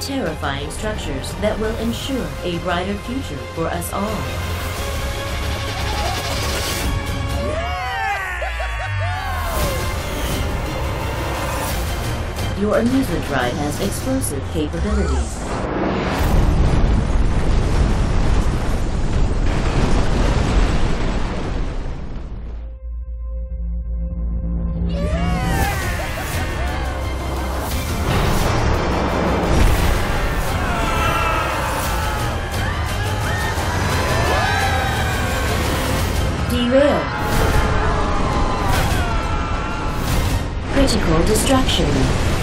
terrifying structures that will ensure a brighter future for us all. Your amusement ride has explosive capabilities. Derailed. Critical destruction.